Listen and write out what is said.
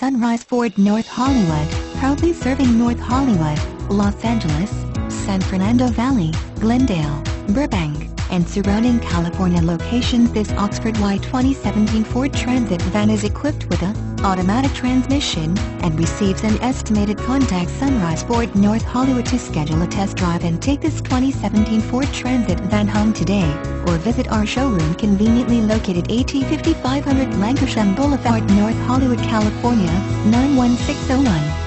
Sunrise Ford North Hollywood, proudly serving North Hollywood, Los Angeles, San Fernando Valley, Glendale, Burbank, and surrounding California locations. This Oxford Y 2017 Ford Transit van is equipped with a automatic transmission and receives an estimated. Contact Sunrise Ford North Hollywood to schedule a test drive and take this 2017 Ford Transit van home today, or visit our showroom conveniently located at 5500 Lankershim Boulevard, North Hollywood, California, 91601.